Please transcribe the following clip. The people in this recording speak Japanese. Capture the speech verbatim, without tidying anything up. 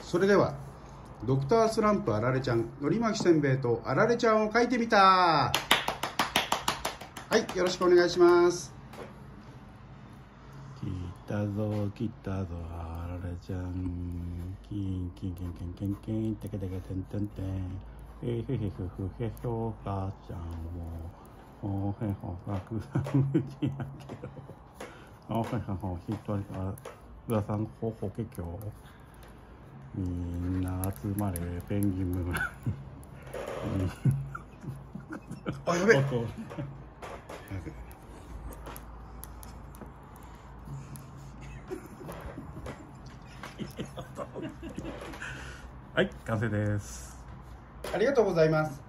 それではドクタースランプあられちゃん、のり巻きせんべいとあられちゃんを描いてみた。はい、よろしくお願いします。 来たぞ来たぞあられちゃん、キンキンキンキンキンキンテケテケテンテンテン、えへへふふへひょうかちゃんをおへほがくさんむちやけどおへへほひとりがくださんほほけきょう、みんな集まれペンギン村あ、やべえ。 はい、完成です。 ありがとうございます。